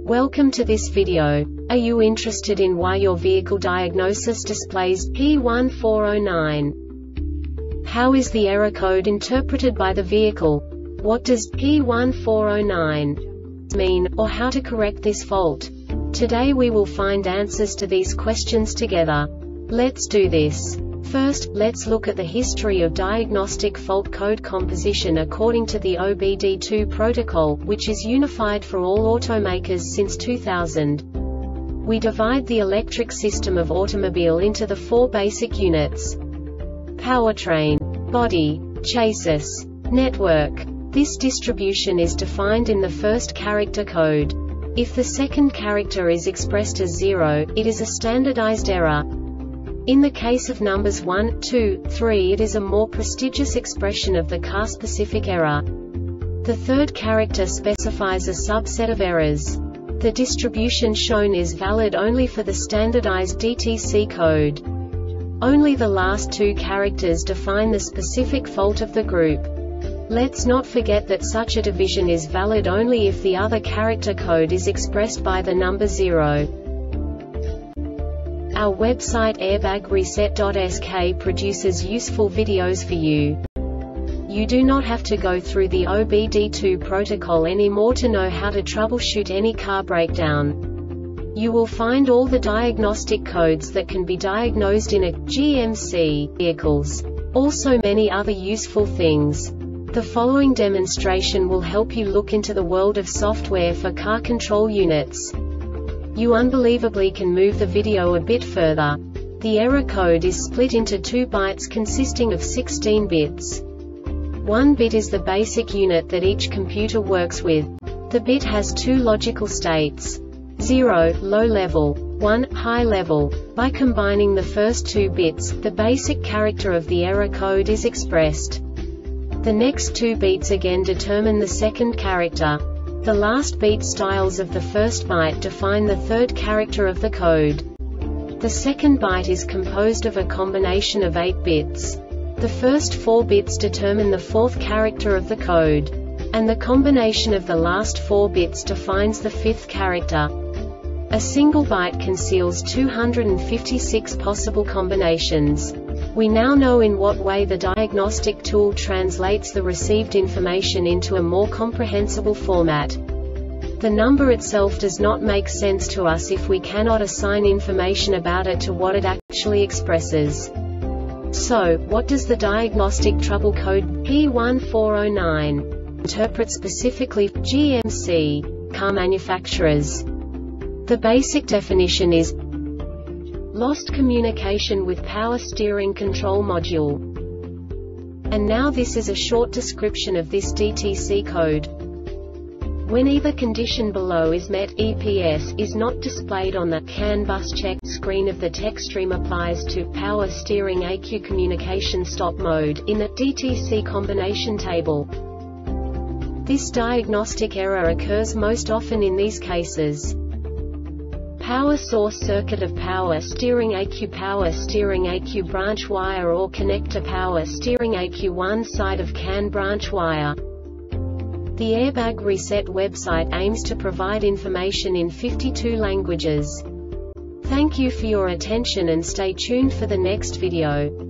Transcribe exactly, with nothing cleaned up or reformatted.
Welcome to this video. Are you interested in why your vehicle diagnosis displays P one four zero nine? How is the error code interpreted by the vehicle? What does P one four zero nine mean, or how to correct this fault? Today we will find answers to these questions together. Let's do this. First, let's look at the history of diagnostic fault code composition according to the O B D two protocol, which is unified for all automakers since two thousand. We divide the electric system of automobile into the four basic units: powertrain, body, chassis, network. This distribution is defined in the first character code. If the second character is expressed as zero, it is a standardized error. In the case of numbers one, two, three, it is a more prestigious expression of the car-specific error. The third character specifies a subset of errors. The distribution shown is valid only for the standardized D T C code. Only the last two characters define the specific fault of the group. Let's not forget that such a division is valid only if the other character code is expressed by the number zero. Our website airbag reset dot S K produces useful videos for you. You do not have to go through the O B D two protocol anymore to know how to troubleshoot any car breakdown. You will find all the diagnostic codes that can be diagnosed in a G M C vehicles. Also many other useful things. The following demonstration will help you look into the world of software for car control units. You unbelievably can move the video a bit further. The error code is split into two bytes consisting of sixteen bits. One bit is the basic unit that each computer works with. The bit has two logical states: zero, low level, one, high level. By combining the first two bits, the basic character of the error code is expressed. The next two bits again determine the second character. The last beat styles of the first byte define the third character of the code. The second byte is composed of a combination of eight bits. The first four bits determine the fourth character of the code. And the combination of the last four bits defines the fifth character. A single byte conceals two hundred fifty-six possible combinations. We now know in what way the diagnostic tool translates the received information into a more comprehensible format. The number itself does not make sense to us if we cannot assign information about it to what it actually expresses. So, what does the diagnostic trouble code P one four zero nine interpret specifically for G M C car manufacturers? The basic definition is lost communication with power steering control module. And now this is a short description of this D T C code. When either condition below is met, E P S is not displayed on the CAN bus check screen of the text stream applies to power steering A Q communication stop mode in the D T C combination table. This diagnostic error occurs most often in these cases: power source circuit of power steering A Q, power steering A Q branch wire or connector, power steering A Q one side of CAN branch wire. The Airbag Reset website aims to provide information in fifty-two languages. Thank you for your attention and stay tuned for the next video.